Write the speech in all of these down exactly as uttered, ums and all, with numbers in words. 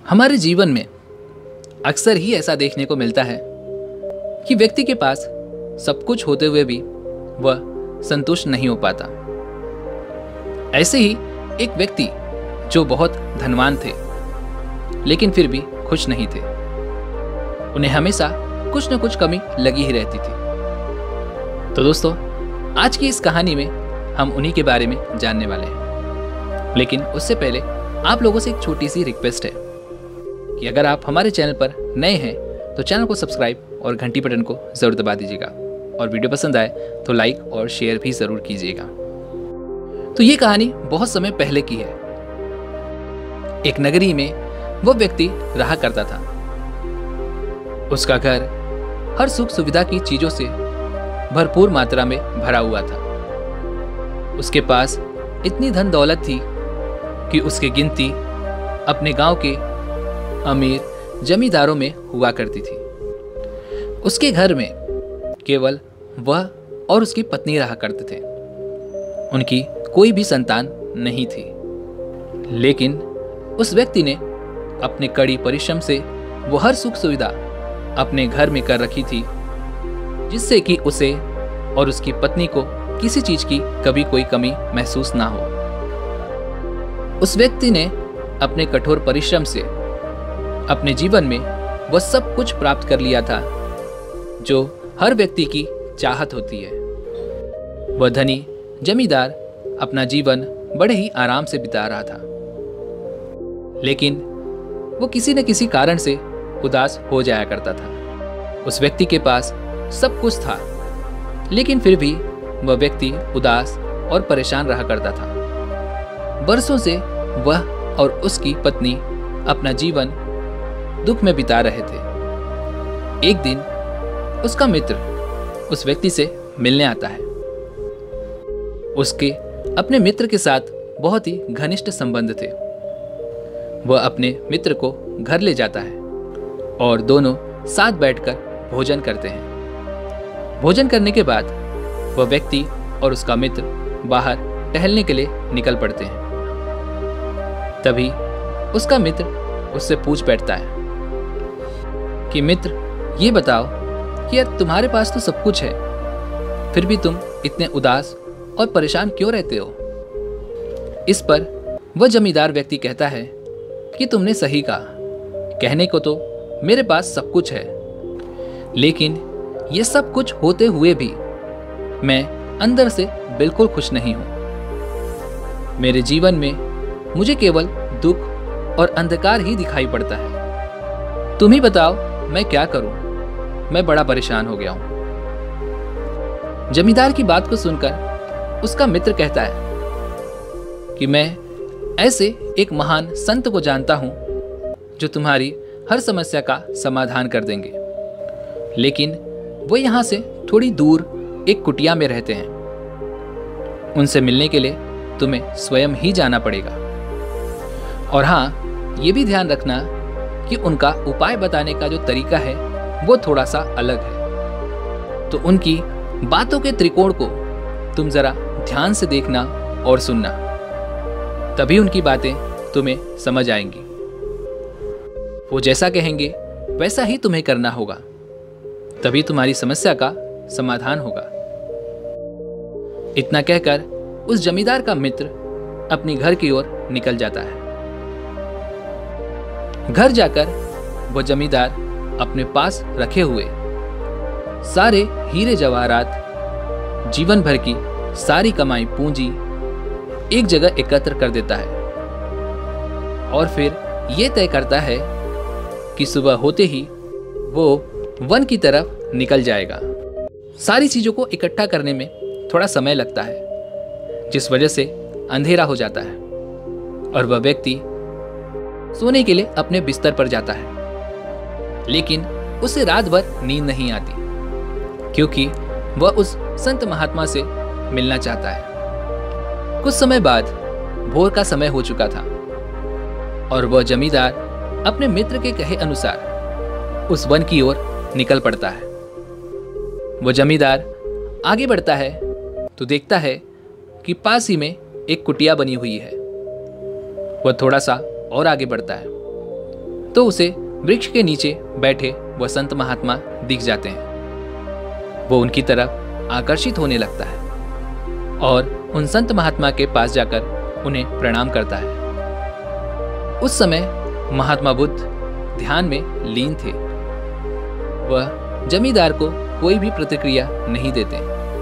हमारे जीवन में अक्सर ही ऐसा देखने को मिलता है कि व्यक्ति के पास सब कुछ होते हुए भी वह संतुष्ट नहीं हो पाता। ऐसे ही एक व्यक्ति जो बहुत धनवान थे लेकिन फिर भी खुश नहीं थे, उन्हें हमेशा कुछ न कुछ कमी लगी ही रहती थी। तो दोस्तों, आज की इस कहानी में हम उन्हीं के बारे में जानने वाले हैं। लेकिन उससे पहले आप लोगों से एक छोटी सी रिक्वेस्ट है कि अगर आप हमारे चैनल पर नए हैं तो चैनल को सब्सक्राइब और घंटी बटन को ज़रूर दबा दीजिएगा, और वीडियो पसंद आए तो लाइक और शेयर भी ज़रूर कीजिएगा। तो ये कहानी बहुत समय पहले की है। एक नगरी में वो व्यक्ति रहा करता था। उसका घर हर सुख सुविधा की चीज़ों से भरपूर मात्रा में भरा हुआ था। उसके पास इतनी धन दौलत थी कि उसकी गिनती अपने गांव के अमीर जमींदारों में हुआ करती थी। उसके घर में केवल वह और उसकी पत्नी रहा करते थे। उनकी कोई भी संतान नहीं थी। लेकिन उस व्यक्ति ने अपने कड़ी परिश्रम से वो हर सुख सुविधा अपने घर में कर रखी थी, जिससे कि उसे और उसकी पत्नी को किसी चीज की कभी कोई कमी महसूस ना हो। उस व्यक्ति ने अपने कठोर परिश्रम से अपने जीवन में वह सब कुछ प्राप्त कर लिया था जो हर व्यक्ति की चाहत होती है। वह धनी जमींदार अपना जीवन बड़े ही आराम से बिता रहा था। लेकिन वो किसी न किसी कारण से उदास हो जाया करता था। उस व्यक्ति के पास सब कुछ था, लेकिन फिर भी वह व्यक्ति उदास और परेशान रहा करता था। बरसों से वह और उसकी पत्नी अपना जीवन दुख में बिता रहे थे। एक दिन उसका मित्र उस व्यक्ति से मिलने आता है। उसके अपने मित्र के साथ बहुत ही घनिष्ठ संबंध थे। वह अपने मित्र को घर ले जाता है और दोनों साथ बैठकर भोजन करते हैं। भोजन करने के बाद वह व्यक्ति और उसका मित्र बाहर टहलने के लिए निकल पड़ते हैं। तभी उसका मित्र उससे पूछ बैठता है कि मित्र, ये बताओ कि यार तुम्हारे पास तो सब कुछ है, फिर भी तुम इतने उदास और परेशान क्यों रहते हो? इस पर वह जमींदार व्यक्ति कहता है कि तुमने सही कहा, कहने को तो मेरे पास सब कुछ है, लेकिन ये सब कुछ होते हुए भी मैं अंदर से बिल्कुल खुश नहीं हूं। मेरे जीवन में मुझे केवल दुख और अंधकार ही दिखाई पड़ता है। तुम ही बताओ मैं क्या करूं? मैं बड़ा परेशान हो गया हूं। जमींदार की बात को सुनकर उसका मित्र कहता है कि मैं ऐसे एक महान संत को जानता हूं जो तुम्हारी हर समस्या का समाधान कर देंगे, लेकिन वो यहां से थोड़ी दूर एक कुटिया में रहते हैं। उनसे मिलने के लिए तुम्हें स्वयं ही जाना पड़ेगा। और हाँ, ये भी ध्यान रखना कि उनका उपाय बताने का जो तरीका है वो थोड़ा सा अलग है। तो उनकी बातों के त्रिकोण को तुम जरा ध्यान से देखना और सुनना, तभी उनकी बातें तुम्हें समझ आएंगी। वो जैसा कहेंगे वैसा ही तुम्हें करना होगा, तभी तुम्हारी समस्या का समाधान होगा। इतना कहकर उस जमींदार का मित्र अपनी घर की ओर निकल जाता है। घर जाकर वो जमींदार अपने पास रखे हुए सारे हीरे जवाहरात, जीवन भर की सारी कमाई पूंजी एक जगह एकत्र कर देता है और फिर ये तय करता है कि सुबह होते ही वो वन की तरफ निकल जाएगा। सारी चीजों को इकट्ठा करने में थोड़ा समय लगता है, जिस वजह से अंधेरा हो जाता है और वह व्यक्ति सोने के लिए अपने बिस्तर पर जाता है। लेकिन उसे रात भर नींद नहीं आती, क्योंकि वह उस संत महात्मा से मिलना चाहता है। कुछ समय बाद भोर का समय हो चुका था और वह जमींदार अपने मित्र के कहे अनुसार उस वन की ओर निकल पड़ता है। वह जमींदार आगे बढ़ता है तो देखता है कि पास ही में एक कुटिया बनी हुई है। वह थोड़ा सा और आगे बढ़ता है। तो उसे वृक्ष के नीचे बैठे वह संत महात्मा दिख जाते हैं। वो उनकी तरफ आकर्षित होने लगता है और उन संत महात्मा के पास जाकर उन्हें प्रणाम करता है। उस समय महात्मा बुद्ध ध्यान में लीन थे। वह जमींदार को कोई भी प्रतिक्रिया नहीं देते।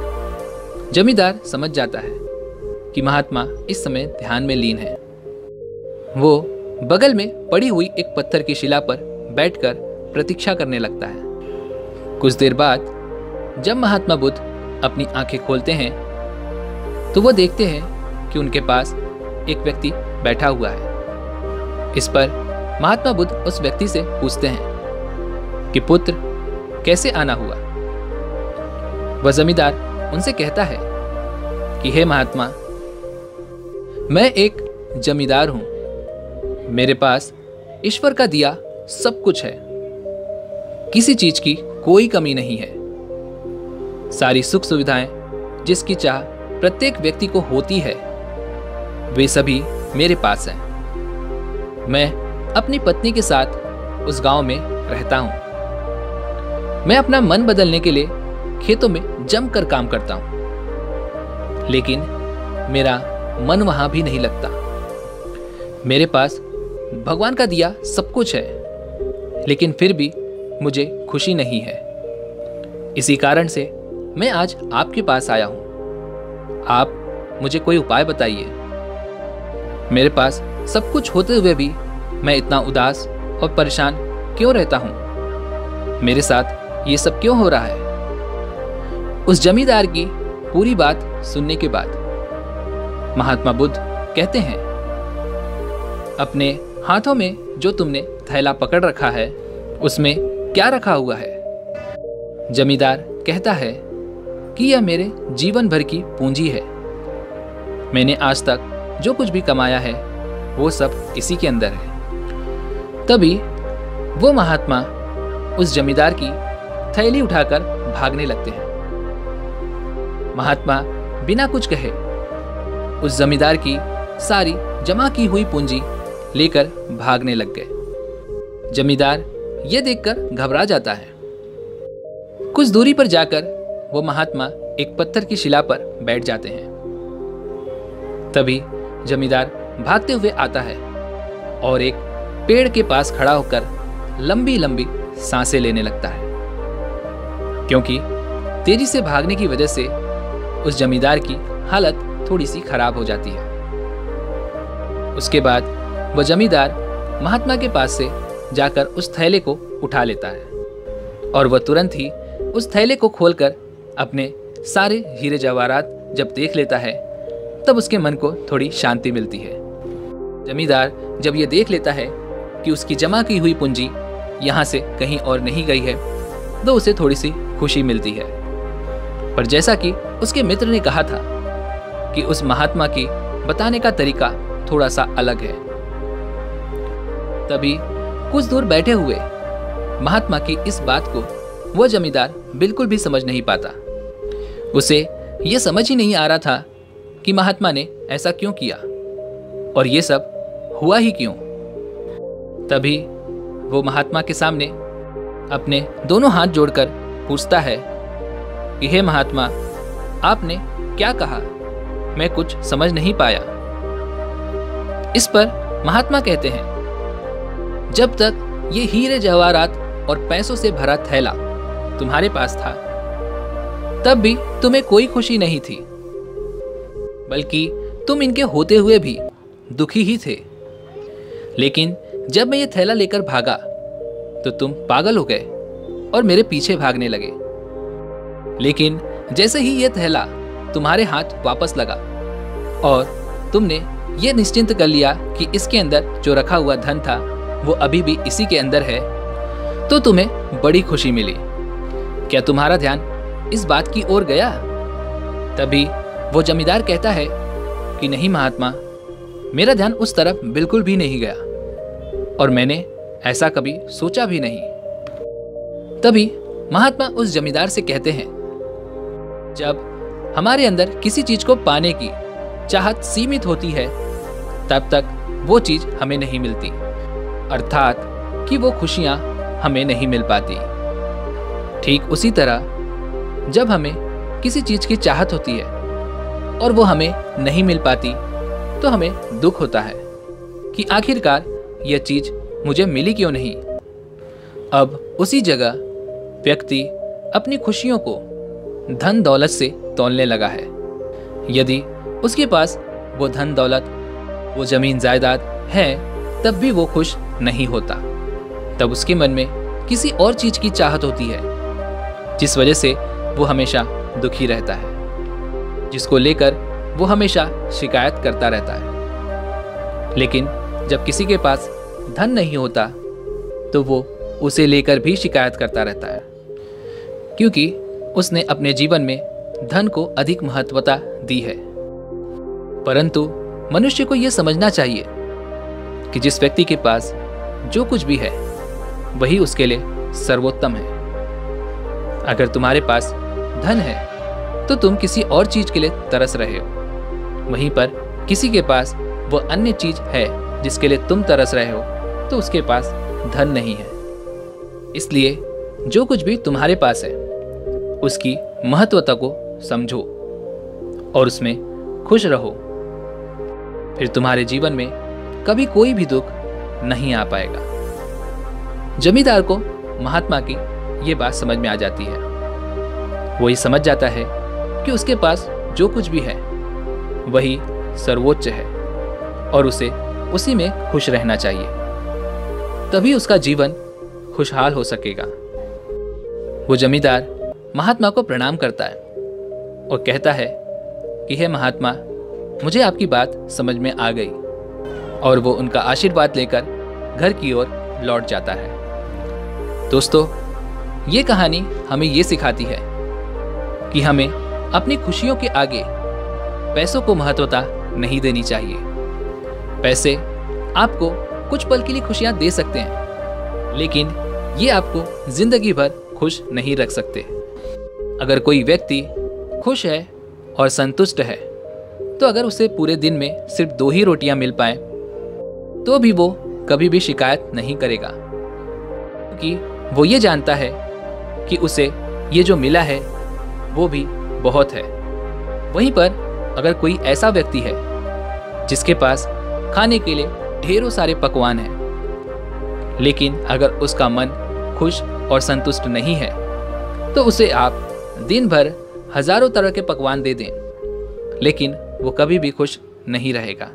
जमींदार समझ जाता है कि महात्मा इस समय ध्यान में लीन है। वो बगल में पड़ी हुई एक पत्थर की शिला पर बैठकर प्रतीक्षा करने लगता है। कुछ देर बाद जब महात्मा बुद्ध अपनी आंखें खोलते हैं तो वो देखते हैं कि उनके पास एक व्यक्ति बैठा हुआ है। इस पर महात्मा बुद्ध उस व्यक्ति से पूछते हैं कि पुत्र, कैसे आना हुआ? वह जमींदार उनसे कहता है कि हे महात्मा, मैं एक जमींदार हूं। मेरे पास ईश्वर का दिया सब कुछ है। किसी चीज की कोई कमी नहीं है। सारी सुख सुविधाएं जिसकी चाह प्रत्येक व्यक्ति को होती है, वे सभी मेरे पास हैं। मैं अपनी पत्नी के साथ उस गांव में रहता हूं। मैं अपना मन बदलने के लिए खेतों में जमकर काम करता हूं, लेकिन मेरा मन वहां भी नहीं लगता। मेरे पास भगवान का दिया सब कुछ है, लेकिन फिर भी मुझे खुशी नहीं है। इसी कारण से मैं आज आपके पास आया हूं। आप मुझे कोई उपाय बताइए। मेरे पास सब कुछ होते हुए भी मैं इतना उदास और परेशान क्यों रहता हूं? मेरे साथ ये सब क्यों हो रहा है? उस जमींदार की पूरी बात सुनने के बाद महात्मा बुद्ध कहते हैं, अपने हाथों में जो तुमने थैला पकड़ रखा है, उसमें क्या रखा हुआ है? जमींदार कहता है कि यह मेरे जीवन भर की पूंजी है। मैंने आज तक जो कुछ भी कमाया है वो सब इसी के अंदर है। तभी वो महात्मा उस जमींदार की थैली उठाकर भागने लगते हैं। महात्मा बिना कुछ कहे उस जमींदार की सारी जमा की हुई पूंजी लेकर भागने लग गए। जमींदार ये देखकर घबरा जाता है। कुछ दूरी पर जाकर वो महात्मा एक पत्थर की शिला पर बैठ जाते हैं। तभी जमींदार भागते हुए आता है और एक पेड़ के पास खड़ा होकर लंबी लंबी सांसें लेने लगता है, क्योंकि तेजी से भागने की वजह से उस जमींदार की हालत थोड़ी सी खराब हो जाती है। उसके बाद वह जमींदार महात्मा के पास से जाकर उस थैले को उठा लेता है और वह तुरंत ही उस थैले को खोलकर अपने सारे हीरे जवाहरात जब देख लेता है, तब उसके मन को थोड़ी शांति मिलती है। जमींदार जब ये देख लेता है कि उसकी जमा की हुई पूंजी यहाँ से कहीं और नहीं गई है, तो उसे थोड़ी सी खुशी मिलती है। पर जैसा कि उसके मित्र ने कहा था कि उस महात्मा की बताने का तरीका थोड़ा सा अलग है। तभी कुछ दूर बैठे हुए महात्मा की इस बात को वह जमींदार बिल्कुल भी समझ नहीं पाता। उसे यह समझ ही नहीं आ रहा था कि महात्मा ने ऐसा क्यों किया और ये सब हुआ ही क्यों। तभी वो महात्मा के सामने अपने दोनों हाथ जोड़कर पूछता है कि हे महात्मा, आपने क्या कहा? मैं कुछ समझ नहीं पाया। इस पर महात्मा कहते हैं, जब तक ये हीरे जवाहरात और पैसों से भरा थैला तुम्हारे पास था, तब भी तुम्हें कोई खुशी नहीं थी, बल्कि तुम इनके होते हुए भी दुखी ही थे। लेकिन जब मैं ये थैला लेकर भागा तो तुम पागल हो गए और मेरे पीछे भागने लगे। लेकिन जैसे ही ये थैला तुम्हारे हाथ वापस लगा और तुमने ये निश्चिंत कर लिया कि इसके अंदर जो रखा हुआ धन था वो अभी भी इसी के अंदर है, तो तुम्हें बड़ी खुशी मिली। क्या तुम्हारा ध्यान इस बात की ओर गया? तभी वो जमींदार कहता है कि नहीं महात्मा, मेरा ध्यान उस तरफ बिल्कुल भी नहीं गया और मैंने ऐसा कभी सोचा भी नहीं। तभी महात्मा उस जमींदार से कहते हैं, जब हमारे अंदर किसी चीज को पाने की चाहत सीमित होती है, तब तक वो चीज हमें नहीं मिलती। अर्थात कि वो खुशियाँ हमें नहीं मिल पाती। ठीक उसी तरह जब हमें किसी चीज़ की चाहत होती है और वो हमें नहीं मिल पाती तो हमें दुख होता है कि आखिरकार यह चीज़ मुझे मिली क्यों नहीं। अब उसी जगह व्यक्ति अपनी खुशियों को धन दौलत से तौलने लगा है। यदि उसके पास वो धन दौलत, वो जमीन जायदाद है, तब भी वो खुश नहीं होता। तब उसके मन में किसी और चीज की चाहत होती है, जिस वजह से वो हमेशा दुखी रहता है, जिसको लेकर वो हमेशा शिकायत करता रहता है। लेकिन जब किसी के पास धन नहीं होता तो वो उसे लेकर भी शिकायत करता रहता है, क्योंकि उसने अपने जीवन में धन को अधिक महत्वता दी है। परंतु मनुष्य को यह समझना चाहिए कि जिस व्यक्ति के पास जो कुछ भी है वही उसके लिए सर्वोत्तम है। अगर तुम्हारे पास धन है तो तुम किसी और चीज के लिए तरस रहे हो, वहीं पर किसी के पास वो अन्य चीज है जिसके लिए तुम तरस रहे हो तो उसके पास धन नहीं है। इसलिए जो कुछ भी तुम्हारे पास है उसकी महत्वता को समझो और उसमें खुश रहो, फिर तुम्हारे जीवन में कभी कोई भी दुख नहीं आ पाएगा। जमींदार को महात्मा की ये बात समझ में आ जाती है। वो ये समझ जाता है कि उसके पास जो कुछ भी है वही सर्वोच्च है और उसे उसी में खुश रहना चाहिए, तभी उसका जीवन खुशहाल हो सकेगा। वो जमींदार महात्मा को प्रणाम करता है और कहता है कि हे महात्मा, मुझे आपकी बात समझ में आ गई, और वो उनका आशीर्वाद लेकर घर की ओर लौट जाता है। दोस्तों, ये कहानी हमें ये सिखाती है कि हमें अपनी खुशियों के आगे पैसों को महत्वता नहीं देनी चाहिए। पैसे आपको कुछ पल के लिए खुशियां दे सकते हैं, लेकिन ये आपको जिंदगी भर खुश नहीं रख सकते। अगर कोई व्यक्ति खुश है और संतुष्ट है तो अगर उसे पूरे दिन में सिर्फ दो ही रोटियां मिल पाए तो भी वो कभी भी शिकायत नहीं करेगा, क्योंकि वो ये जानता है कि उसे ये जो मिला है वो भी बहुत है। वहीं पर अगर कोई ऐसा व्यक्ति है जिसके पास खाने के लिए ढेरों सारे पकवान हैं, लेकिन अगर उसका मन खुश और संतुष्ट नहीं है तो उसे आप दिन भर हजारों तरह के पकवान दे दें, लेकिन वो कभी भी खुश नहीं रहेगा।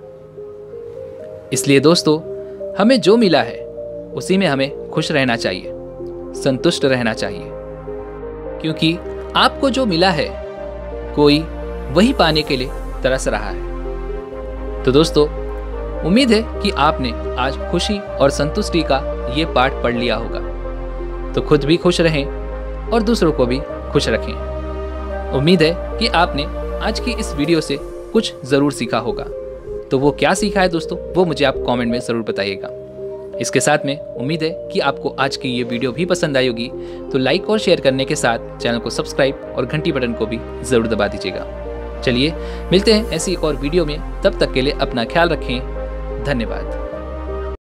इसलिए दोस्तों, हमें जो मिला है उसी में हमें खुश रहना चाहिए, संतुष्ट रहना चाहिए, क्योंकि आपको जो मिला है कोई वही पाने के लिए तरस रहा है। तो दोस्तों, उम्मीद है कि आपने आज खुशी और संतुष्टि का ये पाठ पढ़ लिया होगा। तो खुद भी खुश रहें और दूसरों को भी खुश रखें। उम्मीद है कि आपने आज की इस वीडियो से कुछ ज़रूर सीखा होगा। तो वो क्या सीखा है दोस्तों, वो मुझे आप कमेंट में ज़रूर बताइएगा। इसके साथ में उम्मीद है कि आपको आज की ये वीडियो भी पसंद आई होगी, तो लाइक और शेयर करने के साथ चैनल को सब्सक्राइब और घंटी बटन को भी ज़रूर दबा दीजिएगा। चलिए मिलते हैं ऐसी एक और वीडियो में, तब तक के लिए अपना ख्याल रखें। धन्यवाद।